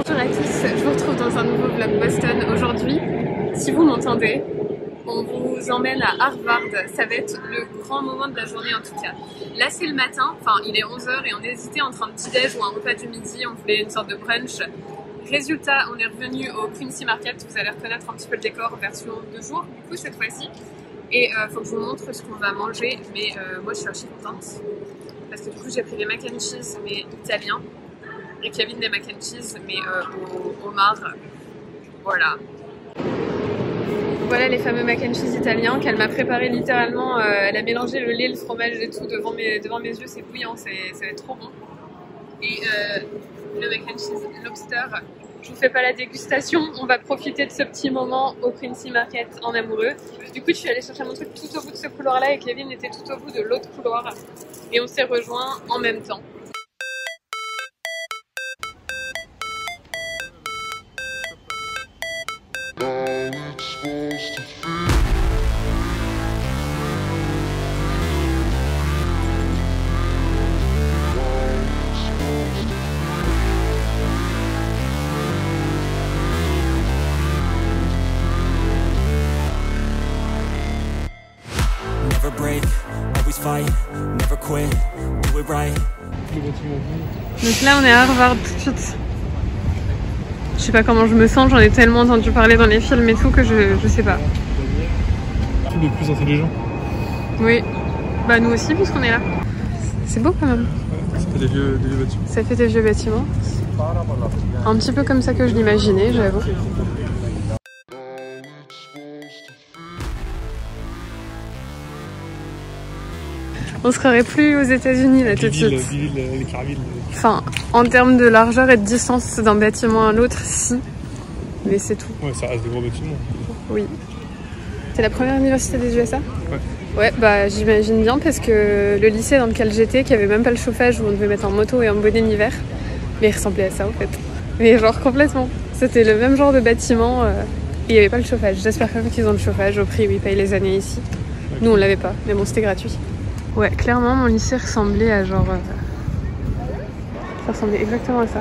Bonjour à tous, je vous retrouve dans un nouveau vlog Boston. Aujourd'hui, si vous m'entendez, on vous emmène à Harvard. Ça va être le grand moment de la journée en tout cas. Là c'est le matin, enfin il est 11 h et on hésitait entre un petit déj ou un repas du midi, on voulait une sorte de brunch. Résultat, on est revenu au Quincy Market, vous allez reconnaître un petit peu le décor version 2 jours du coup cette fois-ci. Et faut que je vous montre ce qu'on va manger, mais moi je suis archi contente. Parce que du coup j'ai pris des mac and cheese mais italiens. Et Kevin des mac and cheese mais au homard. Voilà. Voilà les fameux mac and cheese italiens qu'elle m'a préparé littéralement. Elle a mélangé le lait, le fromage et tout devant mes yeux, c'est bouillant, ça va être trop bon. Et le mac and cheese lobster, je vous fais pas la dégustation, on va profiter de ce petit moment au Quincy Market en amoureux. Du coup je suis allée chercher mon truc tout au bout de ce couloir là et Kevin était tout au bout de l'autre couloir et on s'est rejoints en même temps. Donc là on est à Harvard tout de suite. Je sais pas comment je me sens, j'en ai tellement entendu parler dans les films et tout que je sais pas. Tout le plus intelligent. Oui, bah nous aussi puisqu'on est là. C'est beau quand même. Ouais, ça fait des vieux bâtiments. Ça fait des vieux bâtiments. Un petit peu comme ça que je l'imaginais, j'avoue. On se croirait plus aux États-Unis là tout de suite. Les Caravilles. Enfin, en termes de largeur et de distance d'un bâtiment à l'autre, si. Mais c'est tout. Ouais, ça reste des gros bâtiments. Oui. C'est la première université des USA ? Ouais. Ouais, bah j'imagine bien parce que le lycée dans lequel j'étais, qui avait même pas le chauffage, où on devait mettre un manteau et un bonnet d'hiver, mais il ressemblait à ça en fait. Mais genre complètement. C'était le même genre de bâtiment et il n'y avait pas le chauffage. J'espère quand même qu'ils ont le chauffage au prix où ils payent les années ici. Okay. Nous on l'avait pas, mais bon c'était gratuit. Ouais, clairement mon lycée ressemblait à genre... Ça ressemblait exactement à ça.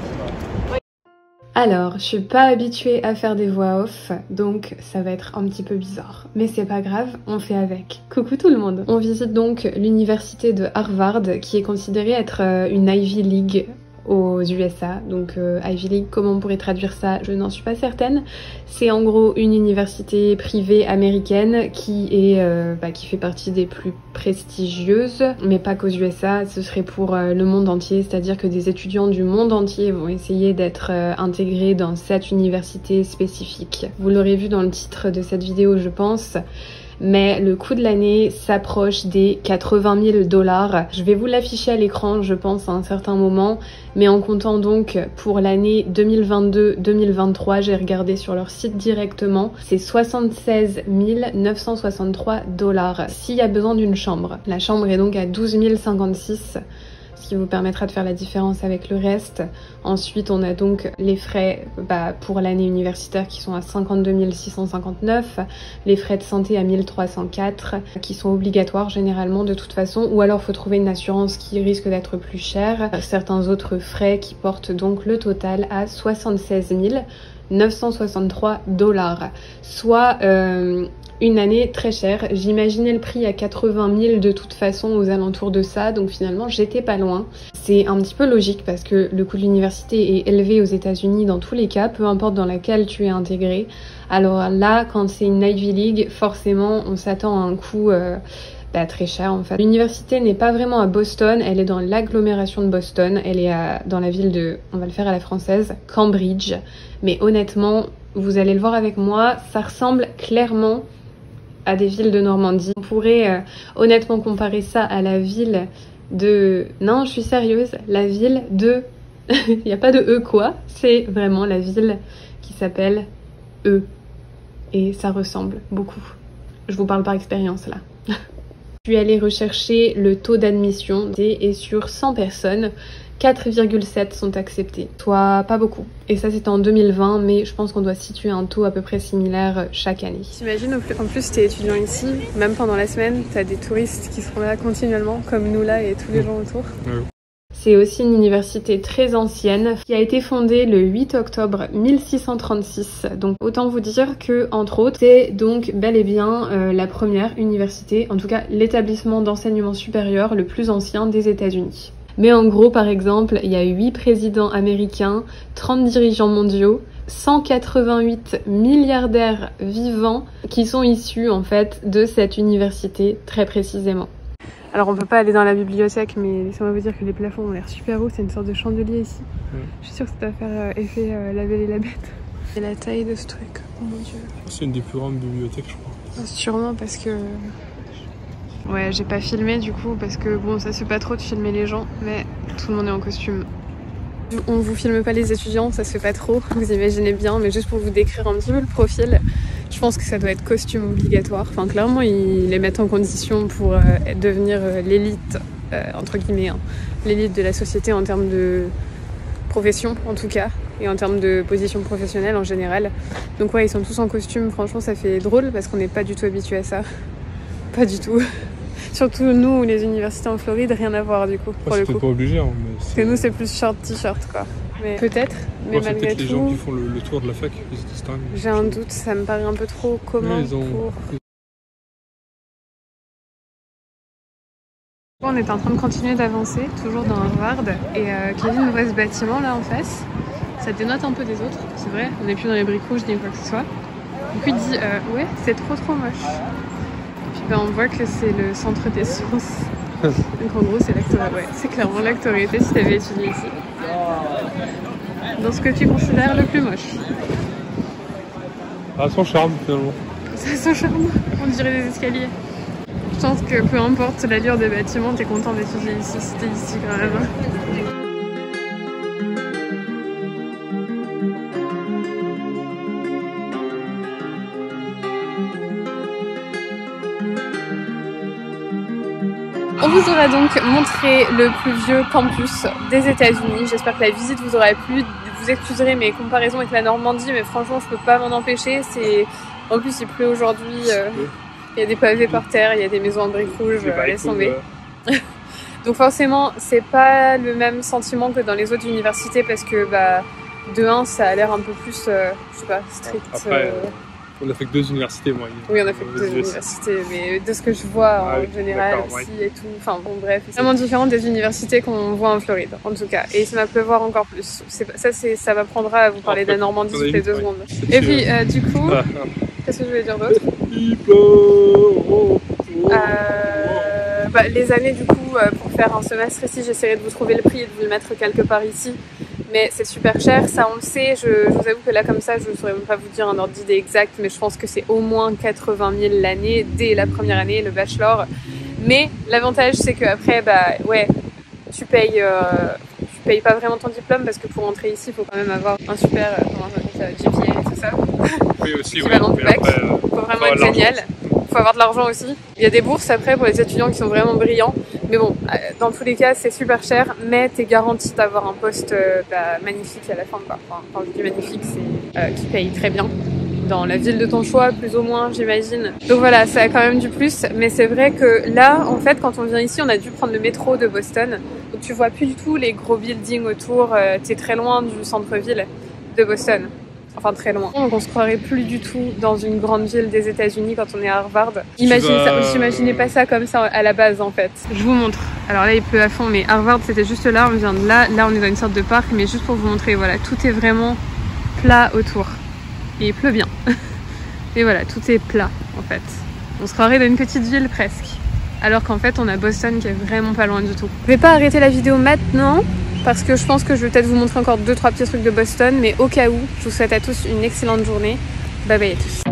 Alors, je suis pas habituée à faire des voix off, donc ça va être un petit peu bizarre. Mais c'est pas grave, on fait avec. Coucou tout le monde. On visite donc l'université de Harvard, qui est considérée être une Ivy League aux USA. Donc Ivy League, comment on pourrait traduire ça? Je n'en suis pas certaine. C'est en gros une université privée américaine qui est qui fait partie des plus prestigieuses, mais pas qu'aux USA. Ce serait pour le monde entier, c'est-à-dire que des étudiants du monde entier vont essayer d'être intégrés dans cette université spécifique. Vous l'aurez vu dans le titre de cette vidéo, je pense. Mais le coût de l'année s'approche des 80 000 $. Je vais vous l'afficher à l'écran, je pense, à un certain moment. Mais en comptant donc pour l'année 2022-2023, j'ai regardé sur leur site directement, c'est 76 963 $. S'il y a besoin d'une chambre. La chambre est donc à 12 056 $. Ce qui vous permettra de faire la différence avec le reste. Ensuite, on a donc les frais pour l'année universitaire qui sont à 52 659, les frais de santé à 1304, qui sont obligatoires généralement de toute façon, ou alors faut trouver une assurance qui risque d'être plus chère. Certains autres frais qui portent donc le total à 76 963 $, soit une année très chère. J'imaginais le prix à 80 000 de toute façon aux alentours de ça, donc finalement j'étais pas loin. C'est un petit peu logique parce que le coût de l'université est élevé aux États-Unis dans tous les cas, peu importe dans laquelle tu es intégré. Alors là, quand c'est une Ivy League, forcément on s'attend à un coût très cher en fait. L'université n'est pas vraiment à Boston, elle est dans l'agglomération de Boston, elle est dans la ville de, on va le faire à la française, Cambridge. Mais honnêtement, vous allez le voir avec moi, ça ressemble clairement à des villes de Normandie. On pourrait honnêtement comparer ça à la ville de... Non, je suis sérieuse, la ville de... Il n'y a pas de E quoi, c'est vraiment la ville qui s'appelle E. Et ça ressemble beaucoup. Je vous parle par expérience là. Je suis allée rechercher le taux d'admission et sur 100 personnes, 4,7 sont acceptés, soit pas beaucoup. Et ça c'était en 2020, mais je pense qu'on doit situer un taux à peu près similaire chaque année. T'imagines, en plus t'es étudiant ici, même pendant la semaine, t'as des touristes qui seront là continuellement, comme nous là et tous les gens autour. C'est aussi une université très ancienne qui a été fondée le 8 octobre 1636. Donc autant vous dire que, entre autres, c'est donc bel et bien la première université, en tout cas l'établissement d'enseignement supérieur le plus ancien des États-Unis. Mais en gros, par exemple, il y a 8 présidents américains, 30 dirigeants mondiaux, 188 milliardaires vivants qui sont issus en fait de cette université très précisément. Alors on peut pas aller dans la bibliothèque, mais laissez-moi vous dire que les plafonds ont l'air super hauts, c'est une sorte de chandelier ici. Je suis sûre que ça doit faire effet La Belle et la Bête. Et la taille de ce truc, oh mon dieu. C'est une des plus grandes bibliothèques, je crois. Sûrement parce que... Ouais, j'ai pas filmé du coup, parce que bon, ça se fait pas trop de filmer les gens, mais tout le monde est en costume. On vous filme pas les étudiants, ça se fait pas trop, vous imaginez bien, mais juste pour vous décrire un petit peu le profil, je pense que ça doit être costume obligatoire. Enfin, clairement, ils les mettent en condition pour devenir l'élite, entre guillemets, hein, l'élite de la société en termes de profession, en tout cas, et en termes de position professionnelle en général. Donc ouais, ils sont tous en costume, franchement, ça fait drôle parce qu'on n'est pas du tout habitué à ça. Pas du tout. Surtout nous, les universités en Floride, rien à voir du coup. Pour le coup. Pas obligé, hein, mais parce que nous, c'est plus short t-shirt quoi. Mais peut-être, mais ouais, malgré tout. Les gens qui font le tour de la fac, ils étaient dingues. J'ai un doute, ça me paraît un peu trop commun pour. On est en train de continuer d'avancer, toujours dans Harvard, et Kevin nous voit ce bâtiment là en face. Ça dénote un peu des autres, c'est vrai. On n'est plus dans les briques rouges ni quoi que ce soit. Du coup, il dit ouais, c'est trop moche. Puis ben, on voit que c'est le centre des sciences. Donc en gros c'est l'actoriété, ouais, c'est clairement l'actoriété si t'avais étudié ici. Dans ce que tu considères le plus moche. Ah, son charme finalement. Ça son charme, on dirait des escaliers. Je pense que peu importe l'allure des bâtiments, t'es content d'étudier ici si t'es ici quand même. On vous aura donc montré le plus vieux campus des États-Unis. J'espère que la visite vous aura plu. Vous excuserez mes comparaisons avec la Normandie, mais franchement, je peux pas m'en empêcher. En plus, il pleut aujourd'hui. Il y a des pavés par terre, il y a des maisons en briques rouges. Laisse tomber. Donc forcément, c'est pas le même sentiment que dans les autres universités parce que de 1, ça a l'air un peu plus, je sais pas, strict. Après, on a fait que 2 universités, moi. Oui, on a fait que 2 universités, mais de ce que je vois en général aussi et tout. Enfin bon, bref, c'est vraiment différent des universités qu'on voit en Floride, en tout cas. Et ça m'a pleuvoir encore plus. Ça m'apprendra à vous parler de la Normandie toutes les 2 secondes. Et puis, du coup, qu'est-ce que je voulais dire d'autre? Les années, du coup, pour faire un semestre ici, j'essaierai de vous trouver le prix et de vous le mettre quelque part ici. Mais c'est super cher, ça on le sait, je vous avoue que là comme ça je ne saurais même pas vous dire un ordre d'idée exact, mais je pense que c'est au moins 80 000 l'année, dès la première année, le bachelor. Mais l'avantage c'est qu'après, ouais, tu payes pas vraiment ton diplôme parce que pour entrer ici il faut quand même avoir un super GPA et tout ça. Oui aussi, oui, mais après, faut vraiment être génial. Faut avoir de l'argent aussi. Il y a des bourses après pour les étudiants qui sont vraiment brillants. Mais bon, dans tous les cas, c'est super cher, mais t'es garanti d'avoir un poste magnifique à la fin, quoi. Enfin, quand je dis magnifique, c'est qui paye très bien. Dans la ville de ton choix, plus ou moins, j'imagine. Donc voilà, ça a quand même du plus. Mais c'est vrai que là, en fait, quand on vient ici, on a dû prendre le métro de Boston. Donc tu vois plus du tout les gros buildings autour. T'es très loin du centre-ville de Boston. Enfin très loin. Donc on se croirait plus du tout dans une grande ville des États-Unis quand on est à Harvard. J'imaginais pas ça comme ça à la base en fait. Je vous montre. Alors là il pleut à fond, mais Harvard c'était juste là, on vient de là. Là on est dans une sorte de parc, mais juste pour vous montrer, voilà, tout est vraiment plat autour. Et il pleut bien. Et voilà, tout est plat en fait. On se croirait dans une petite ville presque. Alors qu'en fait on a Boston qui est vraiment pas loin du tout. Je vais pas arrêter la vidéo maintenant, parce que je pense que je vais peut-être vous montrer encore 2-3 petits trucs de Boston, mais au cas où, je vous souhaite à tous une excellente journée. Bye bye à tous.